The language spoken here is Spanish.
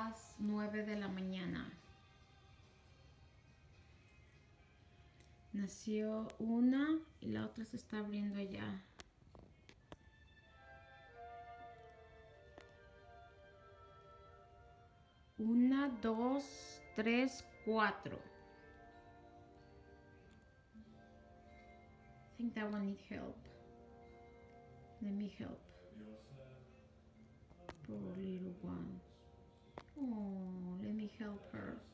las 9 de la mañana. Nació una y la otra se está abriendo ya. Una, dos, tres, cuatro. I think that one needs help. Let me help. Poor little one. Oh, let me help her.